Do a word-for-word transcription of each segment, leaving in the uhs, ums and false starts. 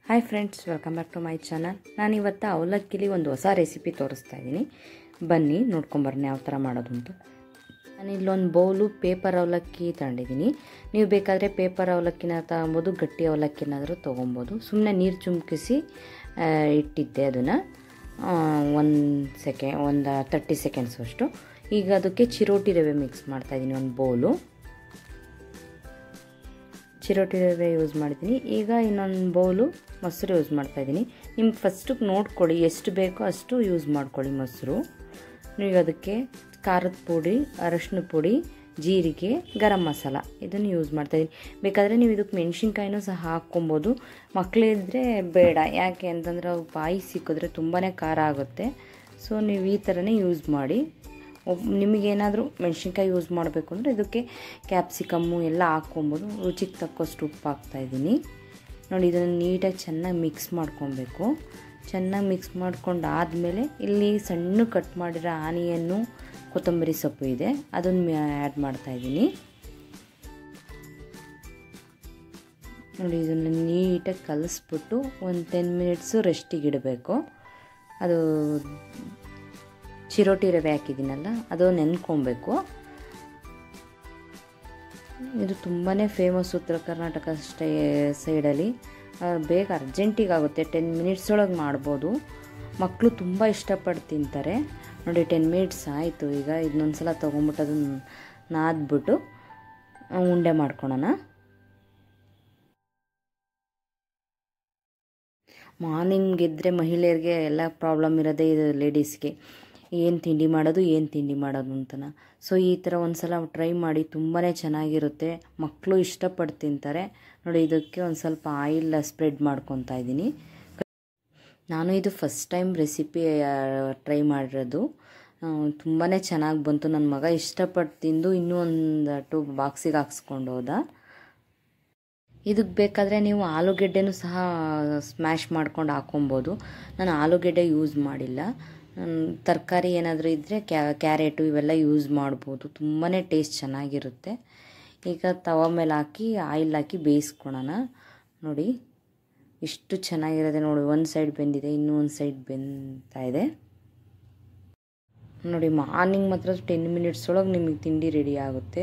Hi friends, welcome back to my channel. ನಾನಿವತ್ತು ಅವಲಕ್ಕಿಲಿ ಒಂದು ಹೊಸ ರೆಸಿಪಿ ತೋರಿಸ್ತಾ ಇದ್ದೀನಿ. ಬನ್ನಿ ನೋಡ್ಕೊಂಬರ್ನಿ ಯಾವ ಥರ ಮಾಡೋದು ಅಂತ. ನಾನಿಲ್ಲೊಂದು ಬೌಲು ಪೇಪರ್ ಅವಲಕ್ಕಿ ತಗೊಂಡಿದ್ದೀನಿ. ನೀವು ಬೇಕಾದರೆ ಪೇಪರ್ ಅವಲಕ್ಕಿನ ತಗೊಬೋದು, ಗಟ್ಟಿ ಅವಲಕ್ಕಿನಾದರೂ ತೊಗೊಬೋದು. ಸುಮ್ಮನೆ ನೀರು ಚುಮ್ಕಿಸಿ ಇಟ್ಟಿದ್ದೆ ಅದನ್ನು ಒಂದು ಸೆಕೆ ಒಂದು ತರ್ಟಿ ಸೆಕೆಂಡ್ಸ್ ಅಷ್ಟು. ಈಗ ಅದಕ್ಕೆ ಚಿರೋಟಿ ರವೆ ಮಿಕ್ಸ್ ಮಾಡ್ತಾಯಿದ್ದೀನಿ. ಒಂದು ಬೌಲು ಚಿರೋಟಿ ರವೆ ಯೂಸ್ ಮಾಡಿದ್ದೀನಿ. ಈಗ ಇನ್ನೊಂದು ಬೌಲು ಮೊಸರು ಯೂಸ್ ಮಾಡ್ತಾಯಿದ್ದೀನಿ. ನಿಮ್ಗೆ ಫಸ್ಟು ನೋಡ್ಕೊಳ್ಳಿ, ಎಷ್ಟು ಬೇಕೋ ಅಷ್ಟು ಯೂಸ್ ಮಾಡ್ಕೊಳ್ಳಿ ಮೊಸರು. ಈಗ ಅದಕ್ಕೆ ಖಾರದ ಪುಡಿ, ಅರಶಿನ ಪುಡಿ, ಜೀರಿಗೆ, ಗರಂ ಮಸಾಲ ಇದನ್ನು ಯೂಸ್ ಮಾಡ್ತಾಯಿದ್ದೀನಿ. ಬೇಕಾದರೆ ನೀವು ಇದಕ್ಕೆ ಮೆಣಸಿನ್ಕಾಯಿನೂ ಸಹ ಹಾಕ್ಕೊಬೋದು. ಮಕ್ಕಳಿದ್ರೆ ಬೇಡ, ಯಾಕೆ ಅಂತಂದರೆ ಅವು ಬಾಯಿ ಸಿಕ್ಕಿದ್ರೆ ತುಂಬಾ ಖಾರ ಆಗುತ್ತೆ. ಸೊ ನೀವು ಈ ಥರನೇ ಯೂಸ್ ಮಾಡಿ. ಒಬ್ಬ ನಿಮಗೇನಾದರೂ ಮೆಣಸಿನ್ಕಾಯಿ ಯೂಸ್ ಮಾಡಬೇಕು ಅಂದರೆ ಇದಕ್ಕೆ ಕ್ಯಾಪ್ಸಿಕಮ್ಮು ಎಲ್ಲ ಹಾಕ್ಕೊಬೋದು. ರುಚಿಗೆ ತಕ್ಕಷ್ಟು ಉಪ್ಪು ಹಾಕ್ತಾಯಿದ್ದೀನಿ. ನೋಡಿ, ಇದನ್ನು ನೀಟಾಗಿ ಚೆನ್ನಾಗಿ ಮಿಕ್ಸ್ ಮಾಡ್ಕೊಬೇಕು. ಚೆನ್ನಾಗಿ ಮಿಕ್ಸ್ ಮಾಡ್ಕೊಂಡಾದಮೇಲೆ ಇಲ್ಲಿ ಸಣ್ಣ ಕಟ್ ಮಾಡಿರೋ ಆನಿಯನ್ನು, ಕೊತ್ತಂಬರಿ ಸೊಪ್ಪು ಇದೆ, ಅದನ್ನು ಆ್ಯಡ್ ಮಾಡ್ತಾಯಿದ್ದೀನಿ. ನೋಡಿ, ಇದನ್ನು ನೀಟಾಗಿ ಕಲಿಸ್ಬಿಟ್ಟು ಒಂದು ಟೆನ್ ಮಿನಿಟ್ಸು ರೆಸ್ಟಿಗೆ ಇಡಬೇಕು. ಅದು ಚಿರೋಟಿ ರವೆ ಹಾಕಿದ್ದೀನಲ್ಲ, ಅದು ನೆನ್ಕೊಬೇಕು. ಇದು ತುಂಬಾ ಫೇಮಸ್ ಉತ್ತರ ಕರ್ನಾಟಕ ಸ್ಟೈ ಸೈಡಲ್ಲಿ. ಬೇಗ ಅರ್ಜೆಂಟಿಗೆ ಆಗುತ್ತೆ, ಟೆನ್ ಮಿನಿಟ್ಸ್ ಒಳಗೆ ಮಾಡ್ಬೋದು. ಮಕ್ಕಳು ತುಂಬ ಇಷ್ಟಪಟ್ಟು ತಿಂತಾರೆ. ನೋಡಿ, ಟೆನ್ ಮಿನಿಟ್ಸ್ ಆಯಿತು. ಈಗ ಇದನ್ನೊಂದು ಸಲ ತೊಗೊಂಬಿಟ್ಟು ಅದನ್ನು ನಾದ್ಬಿಟ್ಟು ಉಂಡೆ ಮಾಡ್ಕೊಳೋಣ. ಮಾರ್ನಿಂಗ್ ಎದ್ದರೆ ಮಹಿಳೆಯರಿಗೆ ಎಲ್ಲ ಪ್ರಾಬ್ಲಮ್ ಇರೋದೇ ಇದು, ಲೇಡೀಸ್ಗೆ ಏನು ತಿಂಡಿ ಮಾಡೋದು ಏನು ತಿಂಡಿ ಮಾಡೋದು ಅಂತನ. ಸೊ ಈ ಥರ ಒಂದು ಸಲ ಟ್ರೈ ಮಾಡಿ, ತುಂಬಾ ಚೆನ್ನಾಗಿರುತ್ತೆ. ಮಕ್ಕಳು ಇಷ್ಟಪಟ್ಟು ತಿಂತಾರೆ. ನೋಡಿ, ಇದಕ್ಕೆ ಒಂದು ಸ್ವಲ್ಪ ಆಯಿಲ್ ಸ್ಪ್ರೆಡ್ ಮಾಡ್ಕೊತಾ ಇದ್ದೀನಿ. ನಾನು ಇದು ಫಸ್ಟ್ ಟೈಮ್ ರೆಸಿಪಿ ಟ್ರೈ ಮಾಡಿರೋದು. ತುಂಬಾ ಚೆನ್ನಾಗಿ ಬಂತು. ನನ್ನ ಮಗ ಇಷ್ಟಪಟ್ಟು ತಿಂದು ಇನ್ನೂ ಒಂದು ಟು ಬಾಕ್ಸಿಗೆ ಹಾಕ್ಸ್ಕೊಂಡು ಹೋದ. ಇದಕ್ಕೆ ಬೇಕಾದರೆ ನೀವು ಆಲೂಗೆಡ್ಡೆನೂ ಸಹ ಸ್ಮ್ಯಾಶ್ ಮಾಡ್ಕೊಂಡು ಹಾಕ್ಕೊಬೋದು. ನಾನು ಆಲೂಗೆಡ್ಡೆ ಯೂಸ್ ಮಾಡಿಲ್ಲ. ತರಕಾರಿ ಏನಾದರೂ ಇದ್ದರೆ ಕ್ಯಾ ಕ್ಯಾರೆಟು ಇವೆಲ್ಲ ಯೂಸ್ ಮಾಡ್ಬೋದು. ತುಂಬಾ ಟೇಸ್ಟ್ ಚೆನ್ನಾಗಿರುತ್ತೆ. ಈಗ ತವ ಮೇಲೆ ಹಾಕಿ ಆಯಿಲ್ ಹಾಕಿ ಬೇಯಿಸ್ಕೊಳೋಣ. ನೋಡಿ, ಇಷ್ಟು ಚೆನ್ನಾಗಿರುತ್ತೆ. ನೋಡಿ, ಒಂದು ಸೈಡ್ ಬೆಂದಿದೆ, ಇನ್ನೂ ಒಂದು ಸೈಡ್ ಬೆಂತಾ ಇದೆ. ನೋಡಿ, ಮಾರ್ನಿಂಗ್ ಮಾತ್ರ ಟೆನ್ ಮಿನಿಟ್ಸ್ ಒಳಗೆ ನಿಮಗೆ ತಿಂಡಿ ರೆಡಿ ಆಗುತ್ತೆ.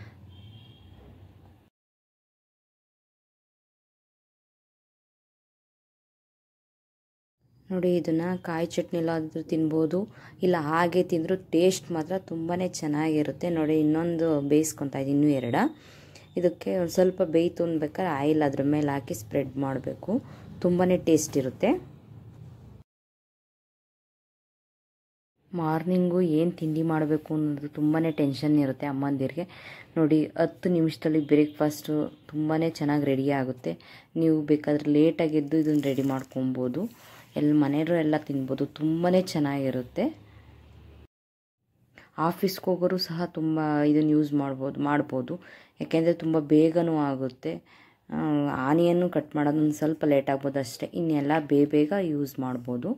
ನೋಡಿ, ಇದನ್ನು ಕಾಯಿ ಚಟ್ನಿಲಾದರೂ ತಿನ್ಬೋದು, ಇಲ್ಲ ಹಾಗೆ ತಿಂದರೂ ಟೇಸ್ಟ್ ಮಾತ್ರ ತುಂಬಾ ಚೆನ್ನಾಗಿರುತ್ತೆ. ನೋಡಿ, ಇನ್ನೊಂದು ಬೇಯಿಸ್ಕೊತಾ ಇದ್ದೀನಿ, ಇನ್ನೂ ಎರಡ. ಇದಕ್ಕೆ ಒಂದು ಸ್ವಲ್ಪ ಬೇಯ್ತು ಅನ್ಬೇಕಾದ್ರೆ ಆಯಿಲ್ ಅದ್ರ ಮೇಲೆ ಹಾಕಿ ಸ್ಪ್ರೆಡ್ ಮಾಡಬೇಕು. ತುಂಬಾ ಟೇಸ್ಟ್ ಇರುತ್ತೆ. ಮಾರ್ನಿಂಗು ಏನು ತಿಂಡಿ ಮಾಡಬೇಕು ಅನ್ನೋದು ತುಂಬಾ ಟೆನ್ಷನ್ ಇರುತ್ತೆ ಅಮ್ಮಂದಿರಿಗೆ. ನೋಡಿ, ಹತ್ತು ನಿಮಿಷದಲ್ಲಿ ಬ್ರೇಕ್ಫಾಸ್ಟು ತುಂಬಾ ಚೆನ್ನಾಗಿ ರೆಡಿ ಆಗುತ್ತೆ. ನೀವು ಬೇಕಾದರೆ ಲೇಟಾಗೆದ್ದು ಇದನ್ನು ರೆಡಿ ಮಾಡ್ಕೊಬೋದು. ಎಲ್ಲ ಮನೆಯವರು ಎಲ್ಲ ತಿನ್ಬೋದು. ತುಂಬಾ ಚೆನ್ನಾಗಿರುತ್ತೆ. ಆಫೀಸ್ಗೆ ಹೋಗೋರು ಸಹ ತುಂಬ ಇದನ್ನು ಯೂಸ್ ಮಾಡ್ಬೋದು ಮಾಡ್ಬೋದು ಯಾಕೆಂದರೆ ತುಂಬ ಬೇಗನೂ ಆಗುತ್ತೆ. ಆನಿಯನ್ನು ಕಟ್ ಮಾಡೋದು ಒಂದು ಸ್ವಲ್ಪ ಲೇಟ್ ಆಗ್ಬೋದು ಅಷ್ಟೇ. ಇನ್ನೆಲ್ಲ ಬೇಗ ಬೇಗ ಯೂಸ್ ಮಾಡ್ಬೋದು.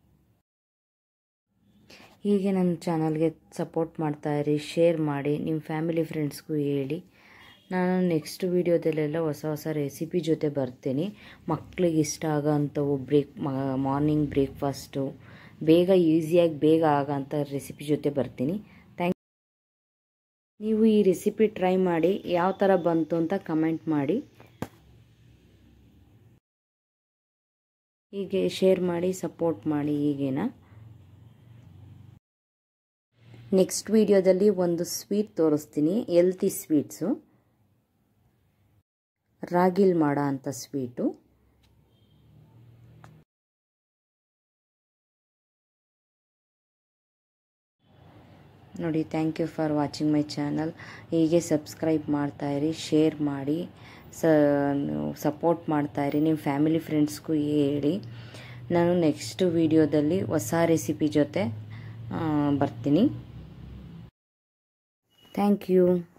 ಹೀಗೆ ನನ್ನ ಚಾನಲ್ಗೆ ಸಪೋರ್ಟ್ ಮಾಡ್ತಾಯಿರಿ, ಶೇರ್ ಮಾಡಿ, ನಿಮ್ಮ ಫ್ಯಾಮಿಲಿ ಫ್ರೆಂಡ್ಸ್ಗೂ ಹೇಳಿ. ನಾನು ನೆಕ್ಸ್ಟ್ ವೀಡಿಯೋದಲ್ಲೆಲ್ಲ ಹೊಸ ಹೊಸ ರೆಸಿಪಿ ಜೊತೆ ಬರ್ತೀನಿ. ಮಕ್ಕಳಿಗೆ ಇಷ್ಟ ಆಗೋಂಥವು ಬ್ರೇಕ್ ಮಾರ್ನಿಂಗ್ ಬ್ರೇಕ್ಫಾಸ್ಟು ಬೇಗ ಈಸಿಯಾಗಿ ಬೇಗ ಆಗೋಂಥ ರೆಸಿಪಿ ಜೊತೆ ಬರ್ತೀನಿ. ಥ್ಯಾಂಕ್ ನೀವು ಈ ರೆಸಿಪಿ ಟ್ರೈ ಮಾಡಿ, ಯಾವ ಥರ ಬಂತು ಅಂತ ಕಮೆಂಟ್ ಮಾಡಿ. ಹೀಗೆ ಶೇರ್ ಮಾಡಿ, ಸಪೋರ್ಟ್ ಮಾಡಿ. ಹೀಗೇನಾ ನೆಕ್ಸ್ಟ್ ವೀಡಿಯೋದಲ್ಲಿ ಒಂದು ಸ್ವೀಟ್ ತೋರಿಸ್ತೀನಿ, ಹೆಲ್ತಿ ಸ್ವೀಟ್ಸು. ರಾಗಿಲ್ ಮಾಡೋ ಅಂಥ ಸ್ವೀಟು. ನೋಡಿ, thank you for watching my channel. ಹೀಗೆ ಸಬ್ಸ್ಕ್ರೈಬ್ ಮಾಡ್ತಾಯಿರಿ, ಶೇರ್ ಮಾಡಿ, ಸ ಸಪೋರ್ಟ್ ಮಾಡ್ತಾಯಿರಿ. ನಿಮ್ಮ ಫ್ಯಾಮಿಲಿ ಫ್ರೆಂಡ್ಸ್ಗೂ ಹೇಳಿ. ನಾನು ನೆಕ್ಸ್ಟ್ ವೀಡಿಯೋದಲ್ಲಿ ಹೊಸ ರೆಸಿಪಿ ಜೊತೆ ಬರ್ತೀನಿ. Thank you.